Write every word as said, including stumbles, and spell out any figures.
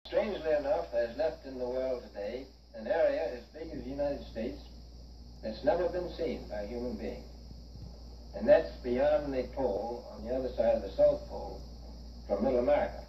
Strangely enough, there's left in the world today an area as big as the United States that's never been seen by human beings. And that's beyond the pole, on the other side of the South Pole, from Middle America.